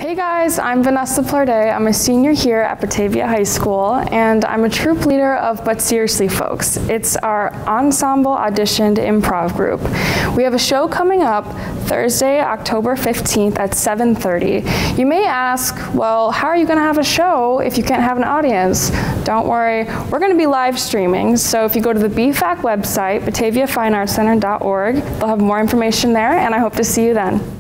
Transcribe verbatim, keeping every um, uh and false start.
Hey guys, I'm Vanessa Plarday. I'm a senior here at Batavia High School, and I'm a troop leader of But Seriously Folks. It's our ensemble auditioned improv group. We have a show coming up Thursday, October fifteenth at seven thirty. You may ask, well, how are you going to have a show if you can't have an audience? Don't worry, we're going to be live streaming, so if you go to the B F A C website, batavia fine arts center dot org, they'll have more information there, and I hope to see you then.